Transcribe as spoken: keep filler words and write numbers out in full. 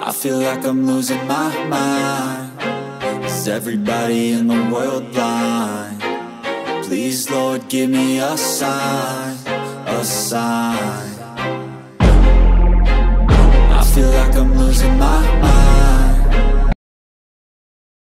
I feel like I'm losing my mind. Is everybody in the world blind? Please, Lord, give me a sign, a sign.